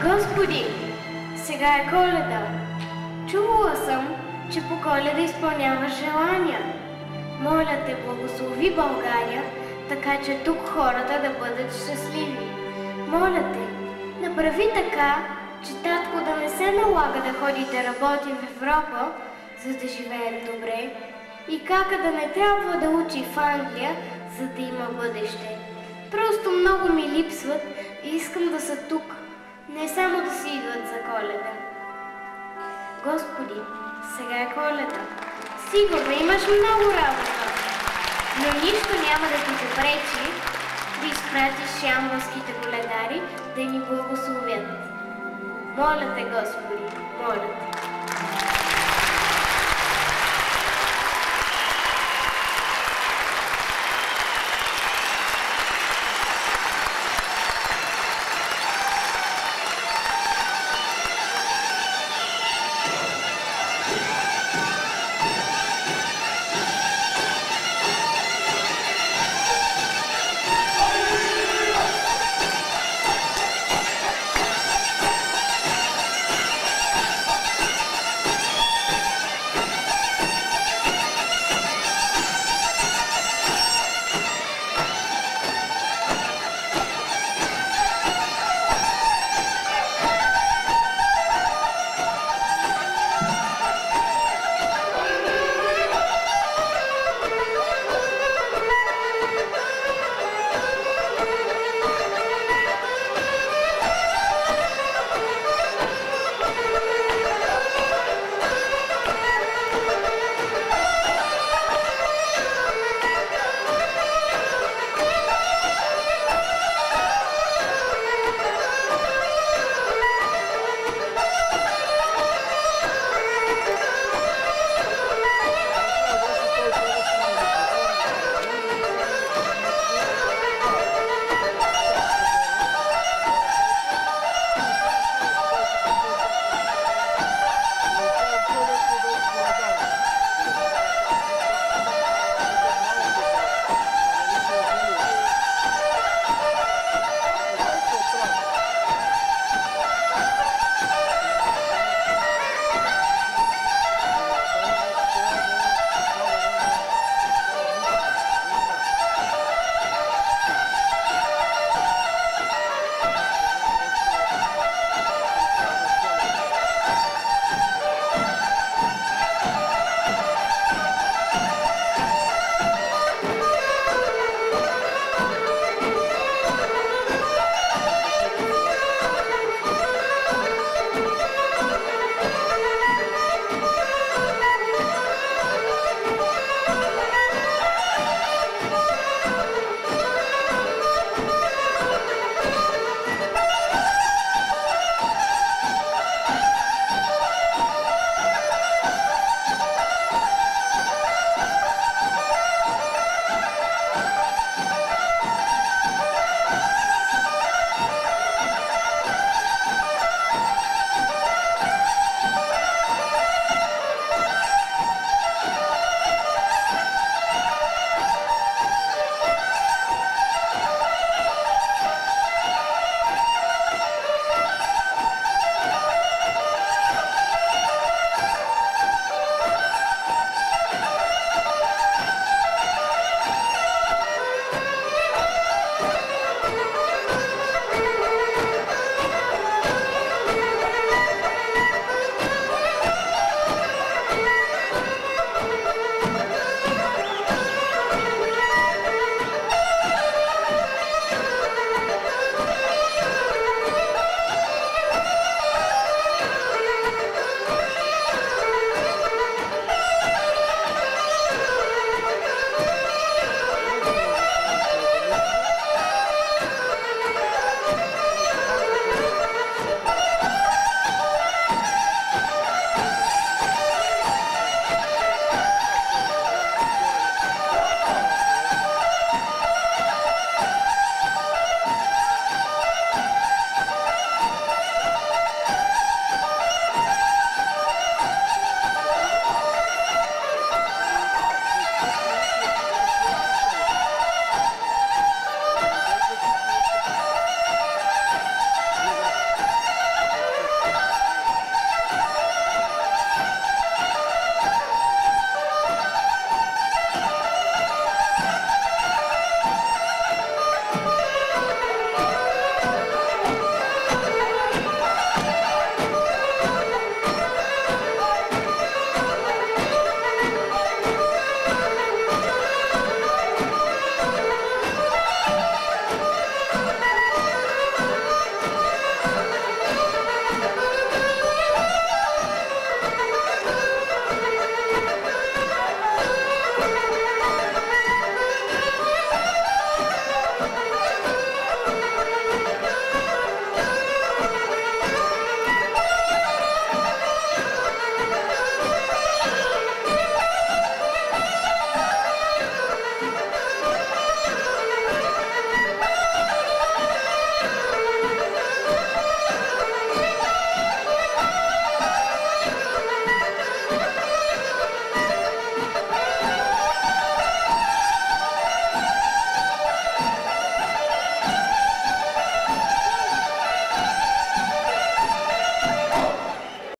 Господи, сега е Коледа. Чувала съм, че по Коледа изпълняваш желания. Моля те, благослови България, така че тук хората да бъдат щастливи. Моля те, направи така, че татко да не се налага да ходи да работи в Европа, за да живеем добре, и кака да не трябва да учи в Англия, за да има бъдеще. Просто много ми липсват и искам да са тук, не само да си идват за Коледа. Господи, сега е Коледа. Сигурно имаш много работа, но нищо няма да ти попречи да изпратиш ямболските коледари да ни благословят. Моля те, Господи, моля те.